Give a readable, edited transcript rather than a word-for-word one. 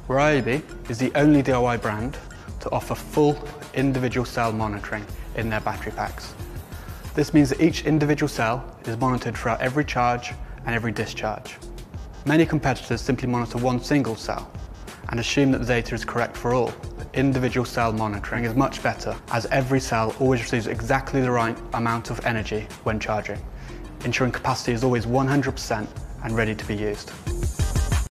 Ryobi is the only DIY brand to offer full individual cell monitoring in their battery packs. This means that each individual cell is monitored throughout every charge and every discharge. Many competitors simply monitor one single cell and assume that the data is correct for all. Individual cell monitoring is much better, as every cell always receives exactly the right amount of energy when charging, ensuring capacity is always 100% and ready to be used.